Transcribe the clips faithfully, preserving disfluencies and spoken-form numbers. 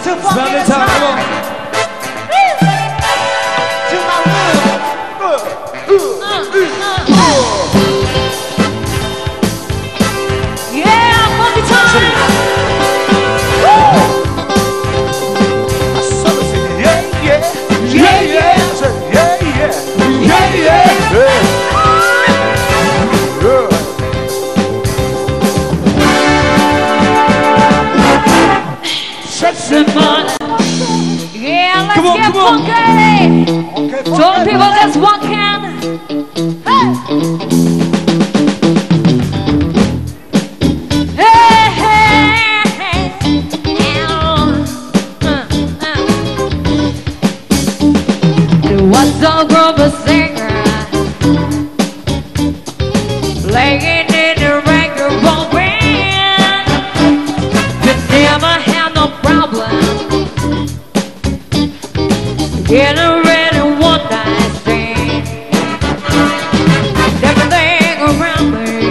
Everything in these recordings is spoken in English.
To funky this time. Come on. To my rhythm. Uh, uh, uh, uh, uh. Yeah, funky time. Woo! I saw it singing, yeah, yeah, yeah, yeah, I said, yeah, yeah, yeah, yeah, yeah. Yeah, let's come on, get funky. Okay, Told people that's walking. Hey, hey, hey, hey. Uh, uh. There was a group of singers playing in the record band. They never had no problem. Get a ready one night stand. Everything around me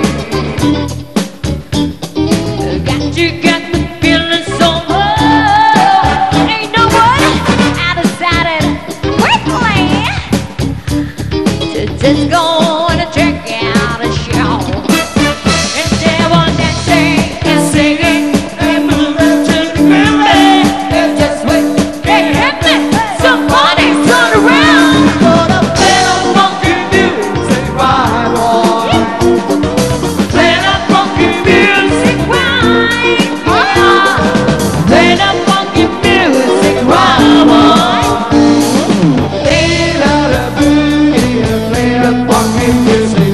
got you, got the feeling so low. Ain't no one. I decided quickly to just go and check out a show. And they were dancing and singing. They moved to the groove. They just wait. They hit me. Somebody turn around. Put a play that funky music, right on. Play that funky music, right on. Play that funky music, right on. Play that boogie and play that funky music.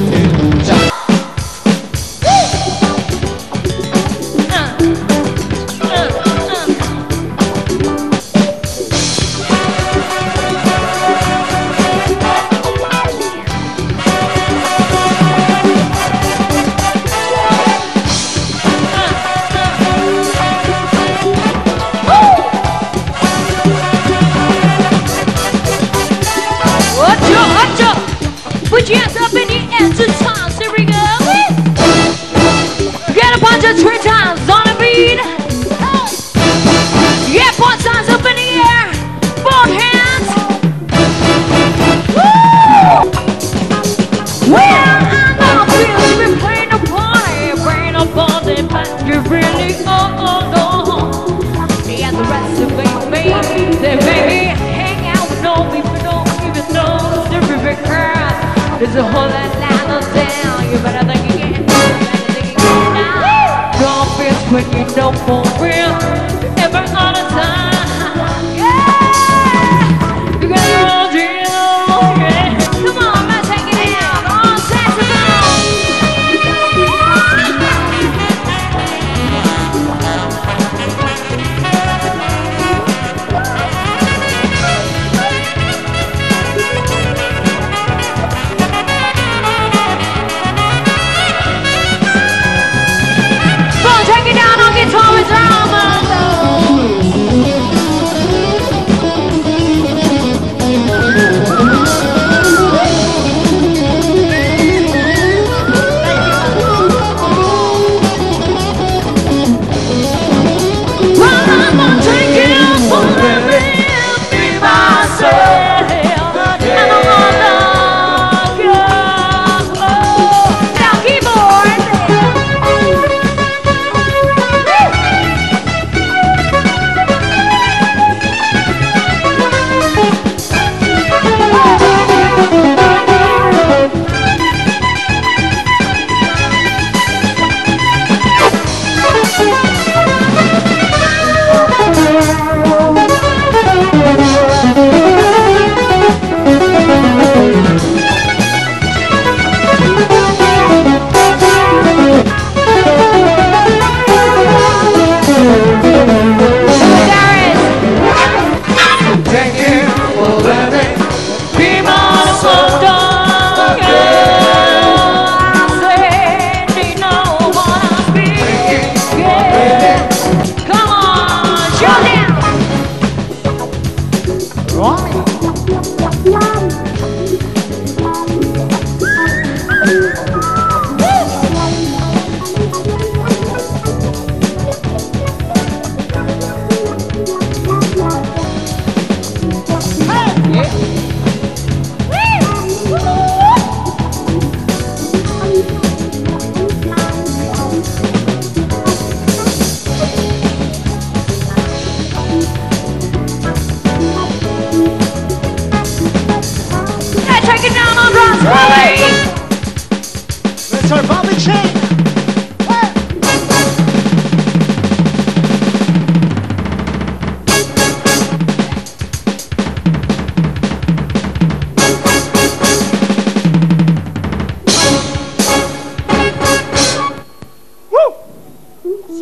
Put your hands up in the air two times, here we go. Get a bunch of three times on the beat. Yeah, both hands up in the air. Both hands. Woo! Well, I know feels we playing a party, playing a party, but you really oh oh oh. Yeah, the rest of it, baby, they may hang out with no people, don't even know the river curve. There's a whole lot of down. You better think again. You better think again now. Don't feel when you know for real. Ever on a time. Yeah. You gotta roll drill. Yeah. Come on, let's take it out. On saxophone. Take it down on guitar with drama.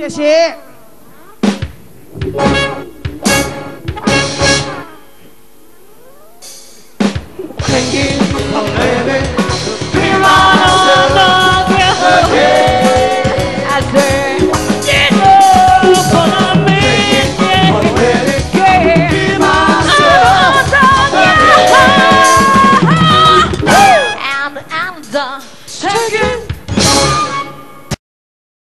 谢谢。 Taking